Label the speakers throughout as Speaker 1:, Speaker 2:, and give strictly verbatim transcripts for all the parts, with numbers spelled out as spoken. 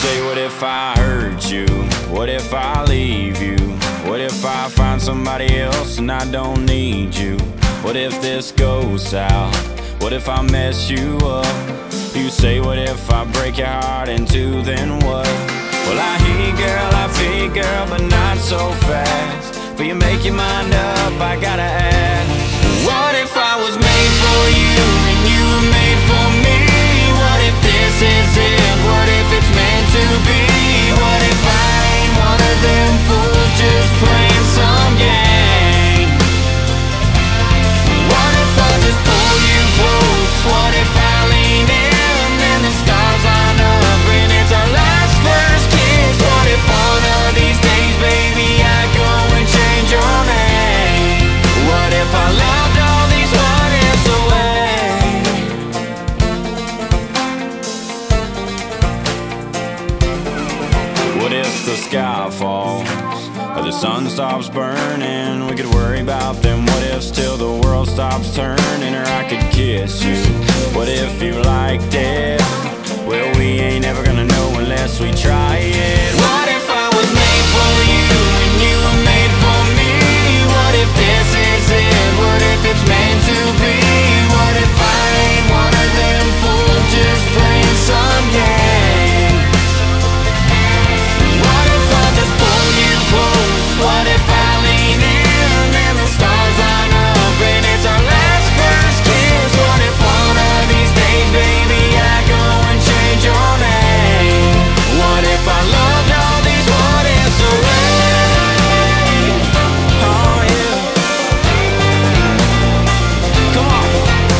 Speaker 1: say, what if I hurt you? What if I leave you? What if I find somebody else and I don't need you? What if this goes south? What if I mess you up? You say, what if I break your heart in two, then what? Well, I hear you, girl, I feel you, girl, but not so fast. Before you make your mind up, I gotta ask, what if I was made for you and you were made for me? What if this is it? What if it's meant to be? What if I ain't one of them fools just playing some game? What if I just pull you close? What if I lean in and the stars line up and it's our last first kiss? What if one of these days, baby, I go and change your name? What if I loved all these what ifs away? What if the sky falls or the sun stops burning? We could worry about them what ifs till the world stops turning. Or I could kiss you. What if you liked it? Well, we ain't ever gonna know unless we try it. What if I was made for you and you were made for me? What if this is it? What if it's meant to be? What if I ain't one of them fools just playing some game? What if I just pull you close? What if I lean in and the stars line up and it's our last first kiss? What if one of these days, baby, I go and change your name? What if I loved all these what ifs away? Oh yeah. Come on.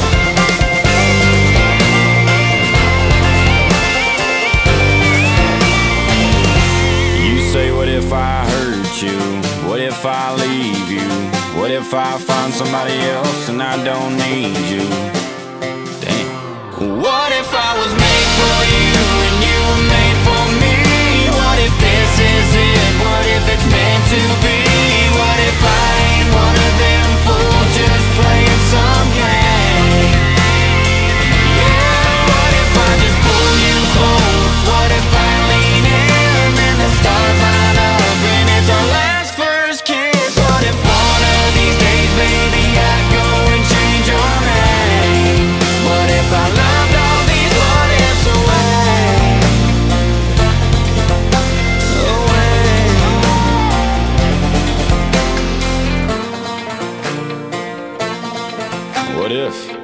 Speaker 1: You say, what if I hurt you? What if I leave you? What if I find somebody else and I don't need you? Damn. What if I was made for you and you were made for me? What if this is it? What if it's meant to be? What if I ain't one of them fools just playing some game? Yeah, what if I just pull you close? What if I lean in and the stars line up and it's our last first kiss? What if one of these days, baby, I go and change your name? What if I loved all these what ifs away? Away. What if?